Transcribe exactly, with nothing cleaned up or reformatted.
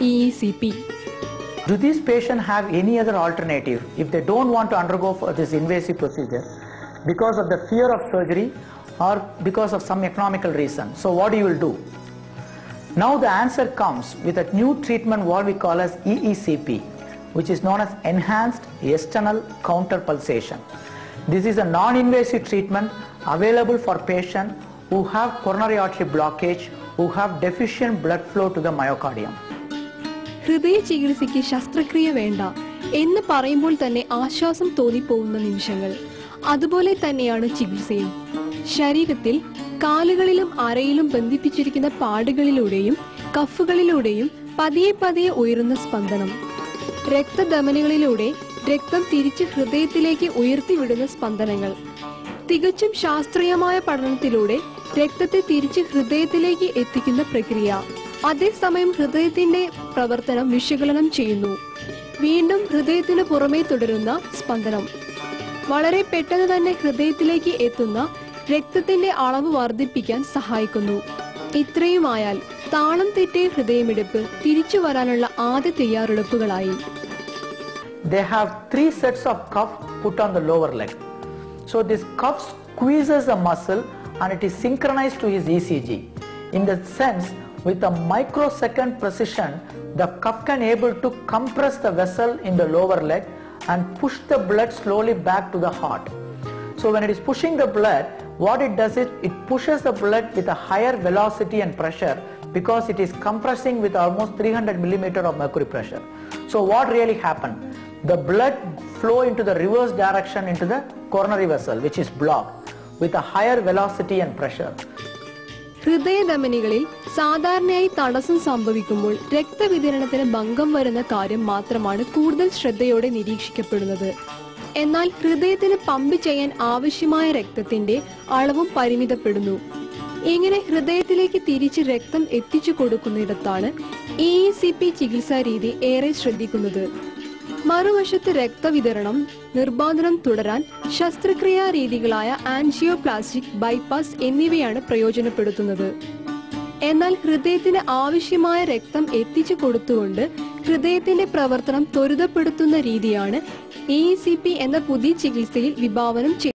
E E C P. Do these patients have any other alternative if they don't want to undergo for this invasive procedure because of the fear of surgery or because of some economical reason? So what you will do? Now the answer comes with a new treatment what we call as E E C P, which is known as enhanced external counter pulsation. This is a non-invasive treatment available for patients who have coronary artery blockage, who have deficient blood flow to the myocardium. ഹൃദയ ചികിത്സയ്ക്ക് ശസ്ത്രക്രിയ വേണ്ട എന്ന് പറയുമ്പോൾ തന്നെ ആശ്വാസം തോന്നിപ്പോകുന്ന നിമിഷങ്ങൾ. അതുപോലെ തന്നെയാണ് ചികിത്സയും. ശരീരത്തിൽ കാലുകളിലും അരയിലും ബന്ധിപ്പിച്ചിരിക്കുന്ന പാടുകളിലൂടെയും കഫുകളിലൂടെയും പതിയെ പതിയെ ഉയരുന്ന സ്പന്ദനം, രക്തധമനികളിലൂടെ രക്തം തിരിച്ച് ഹൃദയത്തിലേക്ക് ഉയർത്തിവിടുന്ന സ്പന്ദനങ്ങൾ, തികച്ചും ശാസ്ത്രീയമായ പഠനത്തിലൂടെ രക്തത്തെ തിരിച്ച് ഹൃദയത്തിലേക്ക് എത്തിക്കുന്ന പ്രക്രിയ. അതേസമയം ഹൃദയത്തിന്റെ പ്രവർത്തനം വിശകലനം ചെയ്യുന്നു. വീണ്ടും ഹൃദയത്തിന് പുറമേ തുടരുന്ന സ്പന്ദനം വളരെ പെട്ടെന്ന് തന്നെ ഹൃദയത്തിലേക്ക് എത്തുന്ന രക്തത്തിന്റെ അളവ് വർദ്ധിപ്പിക്കാൻ സഹായിക്കുന്നു. ഇത്രയുമായാൽ താളം തെറ്റിയ ഹൃദയമിടിപ്പ് തിരിച്ചു വരാനുള്ള ആദ്യ തയ്യാറെടുപ്പുകളായി. They have three sets of cuff put on the lower leg. So this cuff squeezes the muscle and it is synchronized to his E C G. In that sense, with a microsecond precision, the cuff can able to compress the vessel in the lower leg and push the blood slowly back to the heart. So when it is pushing the blood, what it does is it pushes the blood with a higher velocity and pressure because it is compressing with almost three hundred millimeter of mercury pressure. So what really happened? The blood flow into the reverse direction into the coronary vessel, which is blocked with a higher velocity and pressure. ഹൃദയധമനികളിൽ സാധാരണയായി തടസ്സം സംഭവിക്കുമ്പോൾ രക്തവിതരണത്തിന് ഭംഗം വരുന്ന കാര്യം മാത്രമാണ് കൂടുതൽ ശ്രദ്ധയോടെ നിരീക്ഷിക്കപ്പെടുന്നത്. എന്നാൽ ഹൃദയത്തിന് പമ്പ് ചെയ്യാൻ ആവശ്യമായ രക്തത്തിന്റെ അളവും പരിമിതപ്പെടുന്നു. ഇങ്ങനെ ഹൃദയത്തിലേക്ക് തിരിച്ച് രക്തം എത്തിച്ചു കൊടുക്കുന്നിടത്താണ് E E C P ചികിത്സാ രീതി ഏറെ ശ്രദ്ധിക്കുന്നത്. മറുവശത്ത് രക്തവിതരണം നിർബാധനം തുടരാൻ ശസ്ത്രക്രിയാ രീതികളായ ആൻജിയോപ്ലാസ്റ്റിക്, ബൈപ്പാസ് എന്നിവയാണ് പ്രയോജനപ്പെടുത്തുന്നത്. എന്നാൽ ഹൃദയത്തിന് ആവശ്യമായ രക്തം എത്തിച്ചു കൊടുത്തുകൊണ്ട് ഹൃദയത്തിന്റെ പ്രവർത്തനം ത്വരിതപ്പെടുത്തുന്ന രീതിയാണ് E E C P എന്ന പുതിയ ചികിത്സയിൽ വിഭാവനം ചെയ്യുന്നത്.